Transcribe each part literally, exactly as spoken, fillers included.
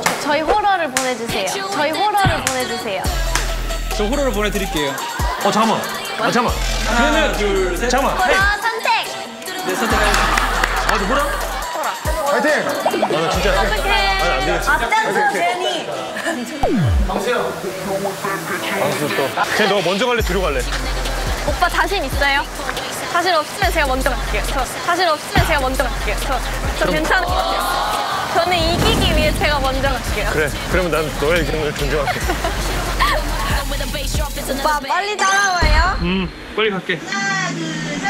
저희 호러를 보내주세요. 저희 호러를 보내주세요. 저 호러를 보내드릴게요. 어 잠깐만. 아 잠깐만. 하나 둘 셋. 잠깐만. 호러 선택. 네 선택하겠습니다. 어 저 호러? 파이팅! 아 나 진짜. 어떡해. 아니 안 되겠지. 앞장서 제니. 방수야. 방수 또. 쟤 너 먼저 갈래 뒤로 갈래? 오빠 자신 있어요? 자신 없으면 제가 먼저 갈게요. 저 자신 없으면 제가 먼저 갈게요. 저, 저 괜찮은 것 같아요. 저는 이기기 위해 제가 먼저 갈게요. 그래. 그러면 난 너의 의견을 존중할게. 오빠 빨리 따라와요. 음 빨리 갈게. 하나 둘 셋.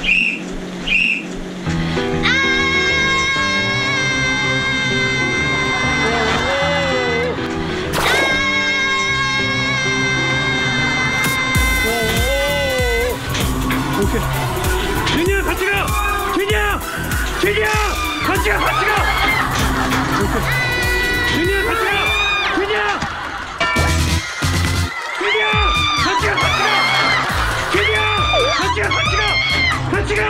오케이. 준이야 같이 가. 준이야. 준이야 같이 가 같이 가. 오케이. 준이야 같이 가. 준이야. 준이야 같이 가 같이 가. 준이야 같이 가 같이 가. 같이 가.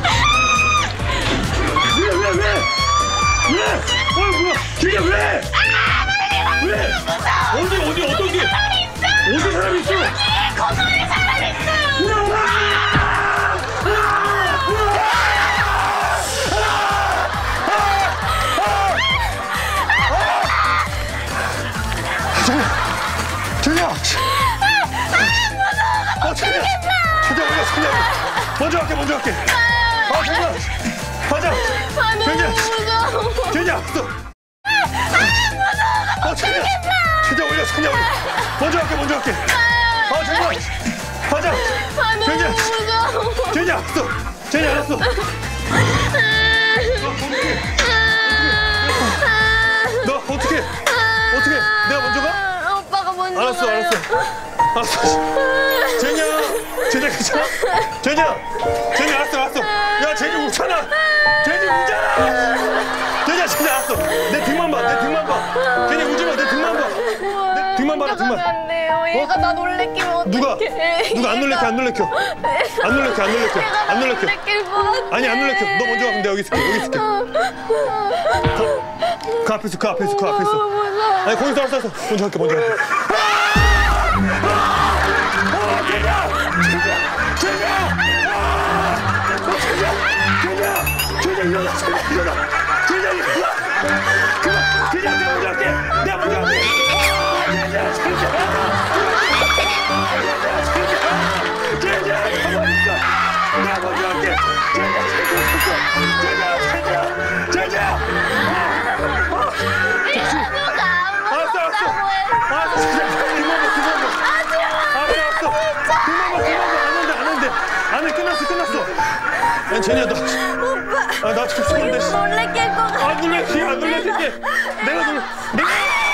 왜 왜 왜? 왜? 어 뭐야? 준이야 왜? 왜? 어디 어디 어떤 게? 어디 사람 있어? 거기에 사람 있어요. 준이야! 어, 준이야! 준이야, 올려, 준이야! 먼저 갈게, 먼저 갈게! 아, 준이야! 가자! 아, 너무 준이야! 무서워. 준이야! 또! 어, 준이야! 준이야, 올려, 준이야, 올려! 먼저 갈게, 먼저 갈게! 아, 준이야! 가자! 아, 너무 준이야! 무서워. 준이야, 알았어! 준이야, 알았어! 너 어떻게? 어떻게? 내가 먼저 가? 오빠가 먼저 알았어, 가요. 알았어. 알았어. 제니야, 제니야 괜찮아? 제니야, 제니 알았어, 알았어. 야, 제니 웃잖아. 제니 웃잖아. 제니야, 제니 알았어. 내 등만 봐, 내 등만 봐. 제니 우지 마, 내 등만 봐. 내 등만 봐라, 등만. 안 돼요. 얘가 나 놀래키면 어떡해. 누가? 누가 안 놀래켜, 안 놀래켜. 안 놀래켜, 안 놀래켜. 얘가 나 안 놀래켜. 놀래킬 것 같아. 아니, 안 놀래켜. 너 먼저 가. 그럼 내가 여기 있을게, 여기 있을게. 그, 그 앞에 있어, 그 앞에 있어, 그 앞에 있어. 아니, 거기서 알았어, 알았어. 먼저 갈게, 먼저 갈게. 일어나, 일어나, 일어나, 일어나. 그만, 그냥 내가 먼저 할게. 내가 먼저 할게. 제자, 가만히 있어. 내가 먼저 할게. 제자, 제자, 제자, 제자. 알았어, 알았어. 알았어, 진짜. 그만 봐, 그만 봐. 알았어, 알았어. 그만 봐, 그만 봐. 안 한대, 안 한대. 안 해, 끝났어, 끝났어. 아니, 제니야, 너. 아, 나 지금 죽었는데. 놀래킬 것 같아. 안 놀래키, 안 놀래킬게. 내가 놀래. 내가.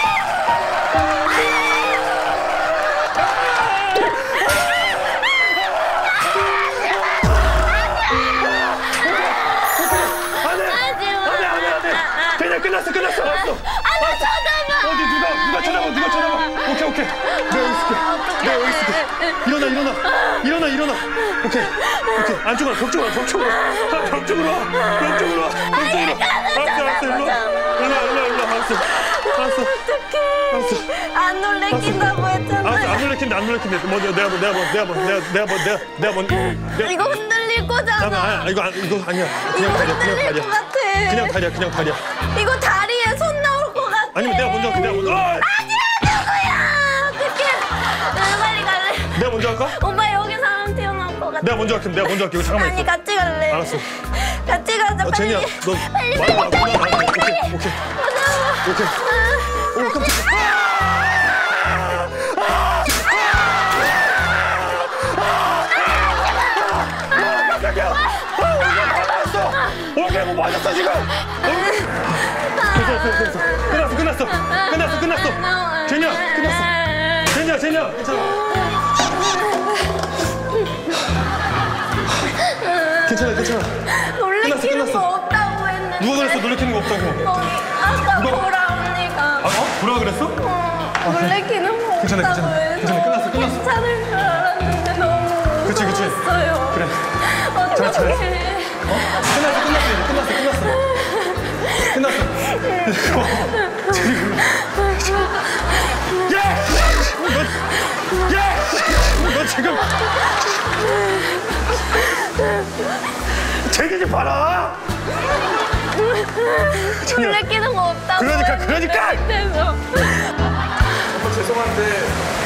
안 해, 안 해, 안 해, 안 해. 제니야, 끝났어, 끝났어, 알았어. 아, 나 쳐다봐. 어디 누가, 누가 쳐다봐, 누가 쳐다봐. 오케이, 오케이. 내가 여기 있을게. 내가 여기 있을게. 일어나, 일어나. 일어나, 일어나. 오케이, 오케이. 안쪽으로, 벽 쪽으로, 벽 쪽으로. 아, 벽 쪽으로 와. 벽 쪽으로 와. 벽 쪽으로. 알았어, 알았어, 일로 와. 일로 와, 일로 와, 일로 와. 알았어. 알았어. 어떡해. 알았어. 안 놀래킨다고 했잖아. 알았어, 안 놀래킨데, 안 놀래킨데. 뭐, 내가, 내가, 뭐, 내가, 뭐, 내가, 뭐, 내가, 내가, 뭐, 내가, 내가, 뭐, 내가. 이거 흔들릴 거잖아. 잠깐만, 아니야, 이거, 안- 이거 아니야. 그냥 이거 다리야, 그냥 흔들릴 다리야. 것 같아. 그냥 다리야, 그냥 다리야. 이거 다리에 손 나올 것 같아. 아니면 내가 먼저 할게, 내가 먼저. 어! 아니야, 누구야? 어떡해. 나 빨리 갈래. 내가 먼저 할까? 오빠 여기 사람 튀어나올 것 같아. 내가 먼저 할게, 내가 먼저 할게. 이거 잠깐만 아니, 있어. 같이 갈래. 알았어. 같이 가자, 어, 빨리. 제니야, 너 빨리, 많이 빨리, 왔구나. 빨리, 빨리, 오케이, 빨리. 오케이. 무서워. 오케이. 오, 깜짝이야. 깜짝이야. 오케이, 뭐 맞았어 지금. 됐어, 됐어, 됐어. 끝났어, 끝났어, 끝났어, 끝났어. 제니야, 끝났어. 제니야, 제니야, 괜찮아. 괜찮아, 괜찮아. 놀래키는 끝났어, 거 없다고 했는데. 누가 그랬어? 놀래키는 거 없다고. 어, 아까 누가? 보라 언니가. 아, 어? 뭐라 그랬어? 어, 놀래키는 거 괜찮아, 없다고 괜찮아. 해서. 괜찮아, 끝났어, 끝났어. 괜찮을 줄 알았는데 너무 그치, 그치. 무서웠어요. 그래. 잘, 잘. 어떡해. 어? 끝났어, 끝났어, 이제 끝났어, 끝났어. 끝났어. 제니 불러. 봐라. 놀래키는 거 없다고. 그러니까, 그러니까! 그래서. 정말 죄송한데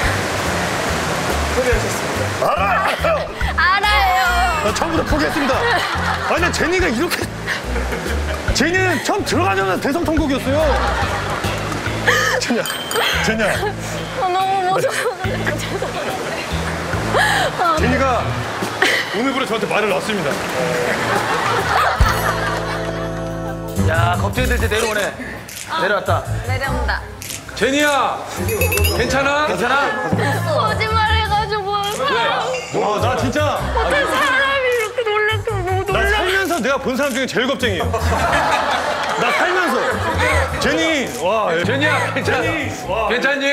포기하셨습니다. 알아요. 알아요. 나 처음부터 포기했습니다. 아니, 난 제니가 이렇게. 제니는 처음 들어가자마자 대성통곡이었어요. 제니야, 제니야. 아, 너무 무서워. 제니가 오늘부로 저한테 말을 놨습니다. 야, 겁쟁이 될 때 내려오네. 내려왔다. 내려온다. 제니야, 괜찮아? 괜찮아? 거짓말해가지고. 와, 나 진짜. 어떤 사람이 이렇게 놀래켜 너무 나 놀래. 살면서 내가 본 사람 중에 제일 겁쟁이에요. 나 살면서. 제니, 와. 제니야, 괜찮아? 제니, 와. 괜찮니?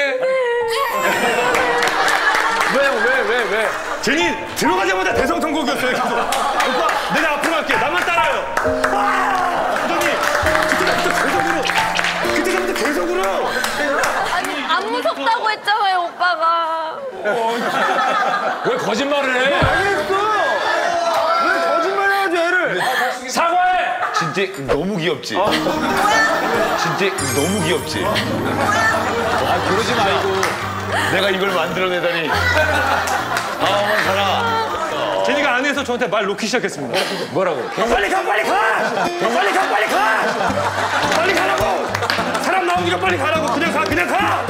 왜, 왜, 왜, 왜? 제니 들어가자마자 대성통곡이었어요. 계속. 오빠, 내가 앞으로 갈게. 나만 따라요. 와! 그러더니 그때부터 계속으로. 그때부터 계속으로. 아니 안 무섭다고 했잖아요 오빠가. 왜 거짓말을 해? 알겠어. 왜 거짓말해야지, 애를. 사과해! 진짜 너무 귀엽지? 진짜 너무 귀엽지? 아, 그러지 말고. 내가 이걸 만들어내다니. 아, 어머, 살아. 제니가 안에서 저한테 말 놓기 시작했습니다. 뭐라고? 빨리 가, 빨리 가! 빨리 가, 빨리 가! 빨리 가라고! 사람 나오니까 빨리 가라고! 그냥 가, 그냥 가!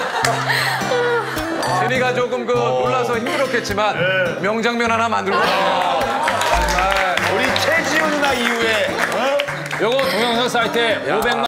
제니가 조금 그 놀라서 힘들었겠지만 명장면 하나 만들고 정말 우리 최지우 누나 이후에. 요거 동영상 사이트에 오백만